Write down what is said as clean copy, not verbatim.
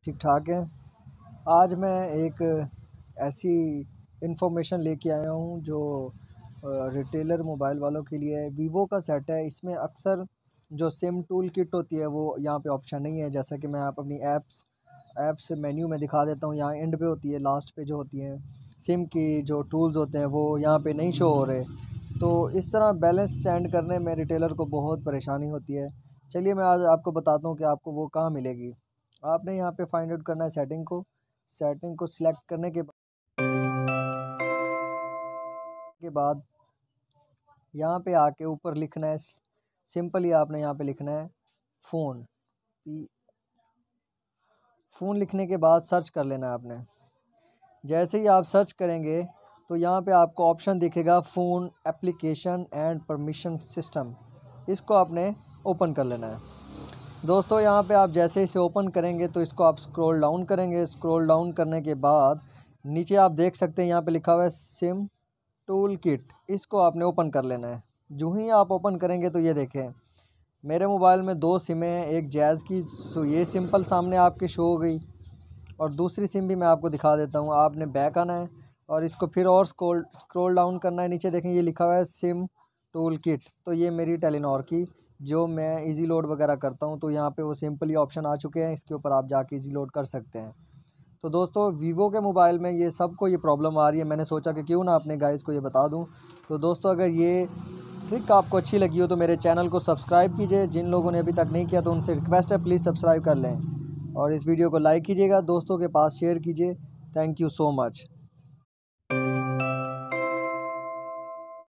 ठीक ठाक है। आज मैं एक ऐसी इन्फॉर्मेशन लेके आया हूँ जो रिटेलर मोबाइल वालों के लिए है। वीवो का सेट है। इसमें अक्सर जो सिम टूल किट होती है वो यहाँ पे ऑप्शन नहीं है। जैसा कि मैं आप अपनी ऐप्स मेन्यू में दिखा देता हूँ। यहाँ एंड पे होती है, लास्ट पे जो होती है सिम की जो टूल्स होते हैं वो यहाँ पे नहीं शो हो रहे। तो इस तरह बैलेंस सेंड करने में रिटेलर को बहुत परेशानी होती है। चलिए मैं आज आपको बताता हूँ कि आपको वो कहाँ मिलेगी। आपने यहाँ पे फाइंड आउट करना है सेटिंग को सिलेक्ट करने के बाद यहाँ पे आके ऊपर लिखना है, सिंपली आपने यहाँ पे लिखना है फ़ोन। फ़ोन लिखने के बाद सर्च कर लेना है आपने। जैसे ही आप सर्च करेंगे तो यहाँ पे आपको ऑप्शन दिखेगा phone application and permission system. इसको आपने ओपन कर लेना है। दोस्तों यहाँ पे आप जैसे इसे ओपन करेंगे तो इसको आप स्क्रॉल डाउन करेंगे। स्क्रॉल डाउन करने के बाद नीचे आप देख सकते हैं यहाँ पे लिखा हुआ है सिम टूल किट। इसको आपने ओपन कर लेना है। जो ही आप ओपन करेंगे तो ये देखें मेरे मोबाइल में 2 सिमें हैं, एक जैज़ की, सो ये सिंपल सामने आपके शो हो गई और दूसरी सिम भी मैं आपको दिखा देता हूँ। आपने बैक आना है और इसको फिर और स्क्रॉल डाउन करना है। नीचे देखें ये लिखा हुआ है सिम टूल किट। तो ये मेरी टेलीनॉर की जो मैं इजी लोड वगैरह करता हूँ तो यहाँ पे वो सिंपली ऑप्शन आ चुके हैं। इसके ऊपर आप जाके इजी लोड कर सकते हैं। तो दोस्तों वीवो के मोबाइल में ये सबको ये प्रॉब्लम आ रही है। मैंने सोचा कि क्यों ना अपने गाइस को ये बता दूँ। तो दोस्तों अगर ये ट्रिक आपको अच्छी लगी हो तो मेरे चैनल को सब्सक्राइब कीजिए। जिन लोगों ने अभी तक नहीं किया तो उनसे रिक्वेस्ट है प्लीज़ सब्सक्राइब कर लें और इस वीडियो को लाइक कीजिएगा, दोस्तों के पास शेयर कीजिए। Thank you so much.